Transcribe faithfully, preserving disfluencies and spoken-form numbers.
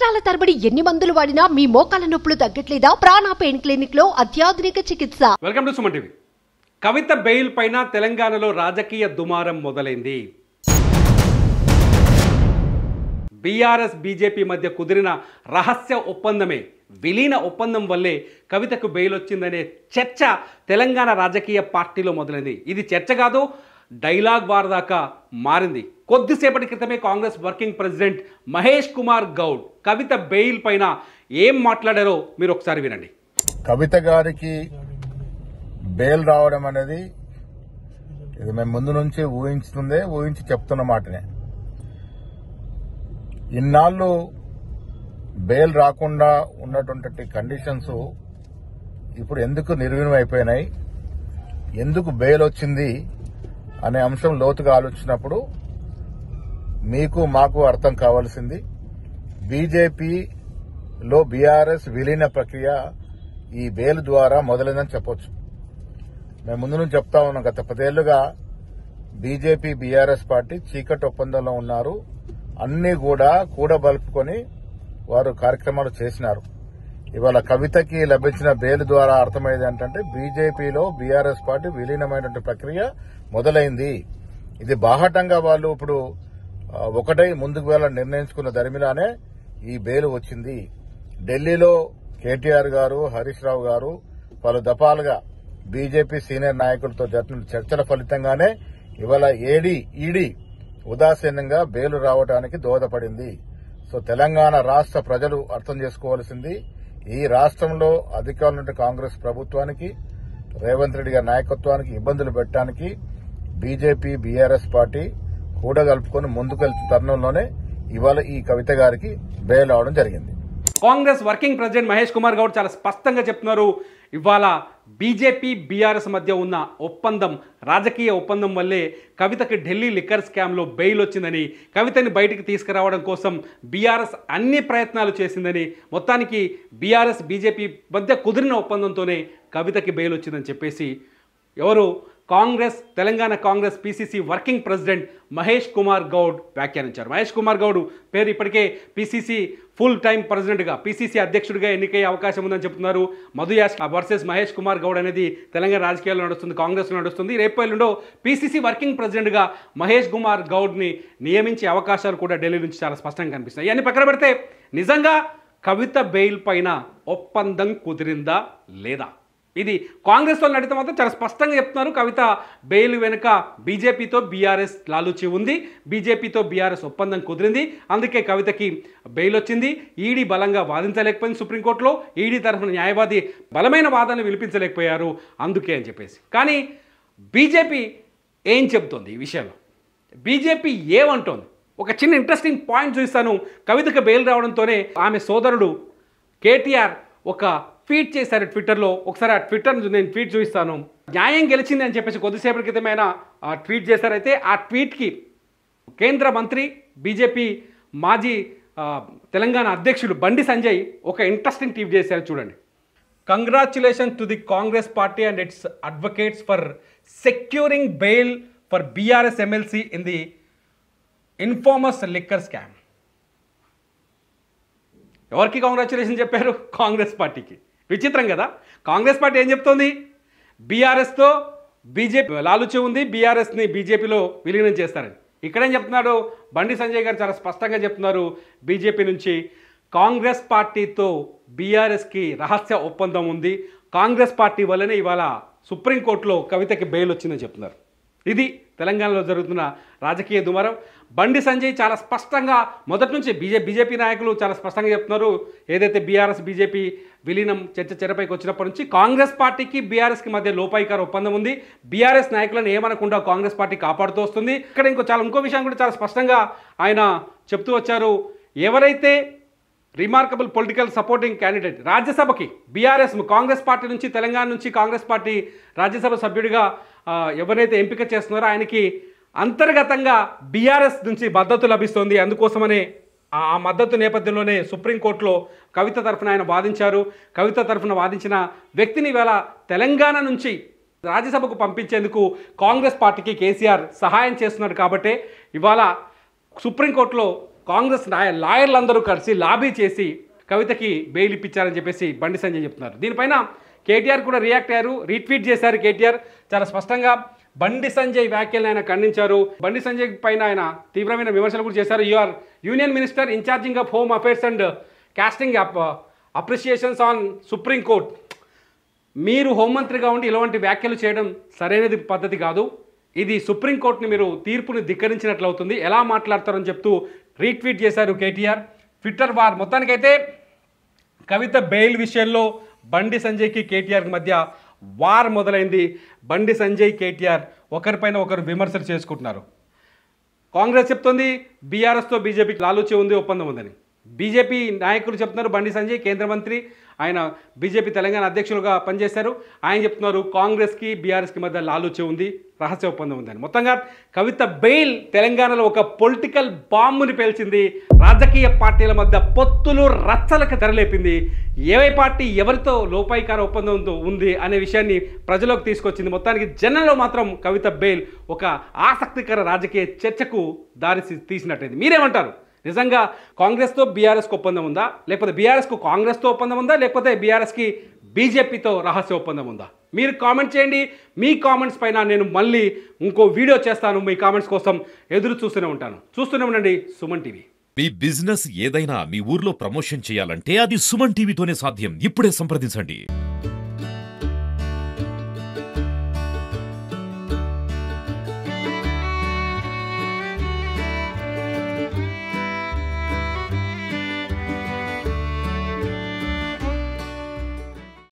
సంవత్సరాల తరబడి ఎన్ని మందులు వాడినా మీ మోకాల నొప్పులు తగ్గట్లేదా? ప్రాణ పెయిన్ క్లినిక్ లో అత్యాధునిక చికిత్స. Welcome to Suman TV. Kavitha bail పైన తెలంగాణలో రాజకీయ దుమారం మొదలైంది. బీఆర్ఎస్ బీజేపీ మధ్య కుదిరిన రహస్య ఒప్పందమే, విలీన ఒప్పందం వల్లే కవితకు బెయిల్ వచ్చిందనే చర్చ తెలంగాణ రాజకీయ పార్టీలో మొదలైంది. ఇది చర్చ కాదు, డైలాగ్ వార్ దాకా మారింది. కొద్దిసేపటి క్రితమే Congress working president Mahesh Kumar Goud Kavitha bail పైన ఏం మాట్లాడారో మీరు ఒకసారి వినండి. కవిత గారికి బెయిల్ రావడం అనేది ఇది మేము ముందు నుంచి ఊహించుతుందే, ఊహించి చెప్తున్న మాటనే. ఇన్నాళ్ళు బెయిల్ రాకుండా ఉన్నటువంటి కండిషన్స్ ఇప్పుడు ఎందుకు నిర్వీణం అయిపోయినాయి, ఎందుకు బెయిల్ వచ్చింది అనే అంశం లోతుగా ఆలోచించినప్పుడు మీకు మాకు అర్థం కావాల్సింది, బీజేపీలో బీఆర్ఎస్ విలీన ప్రక్రియ ఈ బెయిల్ ద్వారా మొదలైందని చెప్పొచ్చు. మేము ముందు నుంచి చెప్తా ఉన్నాం, గత పదేళ్లుగా బీజేపీ బీఆర్ఎస్ పార్టీ చీకటి ఒప్పందంలో ఉన్నారు. అన్ని కూడా కూడబలుపుకొని వారు కార్యక్రమాలు చేసినారు. ఇవాళ కవితకి లభించిన బెయిల్ ద్వారా అర్థమయ్యేది ఏంటంటే బీజేపీలో బీఆర్ఎస్ పార్టీ విలీనమైనటువంటి ప్రక్రియ మొదలైంది. ఇది బాహటంగా వాళ్ళు ఇప్పుడు ఒకటై ముందుకు వెళ్లాలని నిర్ణయించుకున్న దరిమిలానే ఈ బెయిల్ వచ్చింది. ఢిల్లీలో కేటీఆర్ గారు, హరీష్ రావు గారు పలు దఫాలుగా బీజేపీ సీనియర్ నాయకులతో జరిపిన చర్చల ఫలితంగానే ఇవాళ ఏడీ ఈడీ ఉదాసీనంగా బెయిల్ రావడానికి దోహదపడింది. సో తెలంగాణ రాష్ట ప్రజలు అర్థం చేసుకోవాల్సింది, ఈ రాష్ట్రంలో అధికారులుంటే కాంగ్రెస్ ప్రభుత్వానికి, రేవంత్ రెడ్డి గారి నాయకత్వానికి ఇబ్బందులు పెట్టడానికి బీజేపీ బీఆర్ఎస్ పార్టీ కూడగలుపుకొని ముందుకెళ్తున్న తరుణంలోనే ఇవాళ ఈ కవిత గారికి బెయిల్ అవడం జరిగింది. Congress working president Mahesh Kumar Goud చాలా స్పష్టంగా చెప్తున్నారు, ఇవాళ బీజేపీ బీఆర్ఎస్ మధ్య ఉన్న ఒప్పందం, రాజకీయ ఒప్పందం వల్లే కవితకి ఢిల్లీ లిక్కర్ స్కామ్లో బెయిల్ వచ్చిందని, కవితని బయటికి తీసుకురావడం కోసం బీఆర్ఎస్ అన్ని ప్రయత్నాలు చేసిందని, మొత్తానికి బీఆర్ఎస్ బీజేపీ మధ్య కుదిరిన ఒప్పందంతోనే కవితకి బెయిల్ వచ్చిందని చెప్పేసి ఎవరు Congress Telangana Congress PCC working president Mahesh Kumar Goud వ్యాఖ్యానించారు. మహేష్ కుమార్ గౌడ్ పేరు ఇప్పటికే పీసీసీ ఫుల్ టైం ప్రెసిడెంట్గా, పీసీసీ అధ్యక్షుడిగా ఎన్నికయ్యే అవకాశం ఉందని చెప్తున్నారు. మధు యాస్ వర్సెస్ మహేష్ కుమార్ గౌడ్ అనేది తెలంగాణ రాజకీయాల్లో నడుస్తుంది, కాంగ్రెస్లో నడుస్తుంది. రేపు ఎల్లుండో పీసీసీ వర్కింగ్ ప్రెసిడెంట్గా మహేష్ కుమార్ గౌడ్ని నియమించే అవకాశాలు కూడా ఢిల్లీ నుంచి చాలా స్పష్టంగా కనిపిస్తాయి. ఇవన్నీ పక్కన పెడితే నిజంగా కవిత బెయిల్ పైన ఒప్పందం కుదిరిందా లేదా, ఇది కాంగ్రెస్లో నడితే మాత్రం చాలా స్పష్టంగా చెప్తున్నారు. కవిత బెయిల్ వెనుక బీజేపీతో బీఆర్ఎస్ లాలూచి ఉంది, బీజేపీతో బీఆర్ఎస్ ఒప్పందం కుదిరింది, అందుకే కవితకి బెయిల్ వచ్చింది. ఈడీ బలంగా వాదించలేకపోయింది సుప్రీంకోర్టులో, ఈడీ తరఫున న్యాయవాది బలమైన వాదనలు వినిపించలేకపోయారు, అందుకే అని చెప్పేసి. కానీ బీజేపీ ఏం చెబుతోంది ఈ విషయంలో, బీజేపీ ఏమంటోంది? ఒక చిన్న ఇంట్రెస్టింగ్ పాయింట్ చూస్తాను. కవితకు బెయిల్ రావడంతోనే ఆమె సోదరుడు కేటీఆర్ ఒక ట్వీట్ చేశారు ట్విట్టర్లో. ఒకసారి ఆ ట్విట్టర్ నేను ట్వీట్ చూపిస్తాను. న్యాయం గెలిచింది అని చెప్పేసి కొద్దిసేపటి క్రితమైన ట్వీట్ చేశారైతే ఆ ట్వీట్కి కేంద్ర మంత్రి బీజేపీ మాజీ తెలంగాణ అధ్యక్షుడు బండి సంజయ్ ఒక ఇంట్రెస్టింగ్ ట్వీట్ చేశారు, చూడండి. Congratulation to the Congress party and its advocates for securing bail for BRS MLC in the infamous liquor scam. ఎవరికి కాంగ్రాచులేషన్ చెప్పారు? కాంగ్రెస్ పార్టీకి. విచిత్రం కదా, కాంగ్రెస్ పార్టీ ఏం చెప్తోంది, బీఆర్ఎస్తో బీజేపీ లాలుచి ఉంది, బీఆర్ఎస్ని బీజేపీలో విలీనం చేస్తారని. ఇక్కడేం చెప్తున్నాడు బండి సంజయ్ గారు, చాలా స్పష్టంగా చెప్తున్నారు, బీజేపీ నుంచి కాంగ్రెస్ పార్టీతో బీఆర్ఎస్కి రహస్య ఒప్పందం ఉంది, కాంగ్రెస్ పార్టీ వల్లనే ఇవాళ సుప్రీంకోర్టులో కవితకి బెయిల్ వచ్చిందని చెప్తున్నారు. ఇది తెలంగాణలో జరుగుతున్న రాజకీయ దుమారం. బండి సంజయ్ చాలా స్పష్టంగా మొదటి నుంచి బీజే బీజేపీ నాయకులు చాలా స్పష్టంగా చెప్తున్నారు, ఏదైతే బీఆర్ఎస్ బీజేపీ విలీనం చర్చ చెరపైకి వచ్చినప్పటి నుంచి కాంగ్రెస్ పార్టీకి బీఆర్ఎస్కి మధ్య లోపాయికార ఒప్పందం ఉంది, బీఆర్ఎస్ నాయకులను ఏమనకుండా కాంగ్రెస్ పార్టీ కాపాడుతూ వస్తుంది. ఇక్కడ ఇంకో చాలా ఇంకో విషయం కూడా చాలా స్పష్టంగా ఆయన చెప్తూ వచ్చారు, ఎవరైతే రిమార్కబుల్ పొలిటికల్ సపోర్టింగ్ క్యాండిడేట్ రాజ్యసభకి బీఆర్ఎస్ కాంగ్రెస్ పార్టీ నుంచి తెలంగాణ నుంచి కాంగ్రెస్ పార్టీ రాజ్యసభ సభ్యుడిగా ఎవరైతే ఎంపిక చేస్తున్నారో ఆయనకి అంతర్గతంగా బీఆర్ఎస్ నుంచి మద్దతు లభిస్తుంది, అందుకోసమనే ఆ మద్దతు నేపథ్యంలోనే సుప్రీంకోర్టులో కవిత తరఫున ఆయన వాదించారు. కవిత తరఫున వాదించిన వ్యక్తిని వేళ తెలంగాణ నుంచి రాజ్యసభకు పంపించేందుకు కాంగ్రెస్ పార్టీకి కేసీఆర్ సహాయం చేస్తున్నాడు. కాబట్టి ఇవాళ సుప్రీంకోర్టులో కాంగ్రెస్ లాయర్లందరూ కలిసి లాబీ చేసి కవితకి బెయిల్ ఇప్పించారని చెప్పేసి బండి సంజయ్ చెప్తున్నారు. దీనిపైన కేటీఆర్ కూడా రియాక్ట్ అయ్యారు, రీట్వీట్ చేశారు. కేటీఆర్ చాలా స్పష్టంగా బండి సంజయ్ వ్యాఖ్యలను ఆయన ఖండించారు. బండి సంజయ్ పైన ఆయన తీవ్రమైన విమర్శలు కూడా చేశారు. You are union minister in charging of home affairs and casting appreciations on supreme court. మీరు హోంమంత్రిగా ఉండి ఇలాంటి వ్యాఖ్యలు చేయడం సరైనది పద్ధతి కాదు. ఇది సుప్రీంకోర్టుని మీరు తీర్పుని ధిక్కరించినట్లు అవుతుంది. ఎలా మాట్లాడతారని చెప్తూ రీట్వీట్ చేశారు కేటీఆర్. Twitter war. మొత్తానికైతే కవిత బెయిల్ విషయంలో బండి సంజయ్కి కేటీఆర్కి మధ్య వార్ మొదలైంది. బండి సంజయ్ కేటీఆర్ ఒకరిపైన ఒకరు విమర్శలు చేసుకుంటున్నారు. కాంగ్రెస్ చెప్తుంది బీఆర్ఎస్తో బీజేపీకి లాలూచి ఉంది, ఒప్పందం ఉందని. బీజేపీ నాయకులు చెప్తున్నారు, బండి సంజయ్ కేంద్ర మంత్రి, ఆయన బీజేపీ తెలంగాణ అధ్యక్షులుగా పనిచేశారు. ఆయన చెప్తున్నారు కాంగ్రెస్కి బీఆర్ఎస్కి మధ్య లాలూచి ఉంది, రహస్య ఒప్పందం ఉందని. మొత్తంగా కవిత బెయిల్ తెలంగాణలో ఒక పొలిటికల్ బాంబుని పేల్చింది. రాజకీయ పార్టీల మధ్య పొత్తులు రచ్చలకు తెరలేపింది. ఏ పార్టీ ఎవరితో లోపాయికార ఒప్పందంతో ఉంది అనే విషయాన్ని ప్రజలకు తీసుకొచ్చింది. మొత్తానికి జనంలో మాత్రం కవిత బెయిల్ ఒక ఆసక్తికర రాజకీయ చర్చకు దారి తీసినట్టయింది. మీరేమంటారు? నిజంగా కాంగ్రెస్తో బీఆర్ఎస్కి ఒప్పందం ఉందా, లేకపోతే బీఆర్ఎస్కు కాంగ్రెస్తో ఒప్పందం ఉందా, లేకపోతే బీఆర్ఎస్కి బీజేపీతో రహస్య ఒప్పందం ఉందా? మీరు కామెంట్ చేయండి. మీ కామెంట్స్ పైన నేను మళ్ళీ ఇంకో వీడియో చేస్తాను. మీ కామెంట్స్ కోసం ఎదురు చూస్తూనే ఉంటాను. చూస్తూనే ఉండండి సుమన్ టీవీ. మీ బిజినెస్ ఏదైనా మీ ఊర్లో ప్రమోషన్ చేయాలంటే అది సుమన్ టీవీతోనే సాధ్యం. ఇప్పుడే సంప్రదించండి.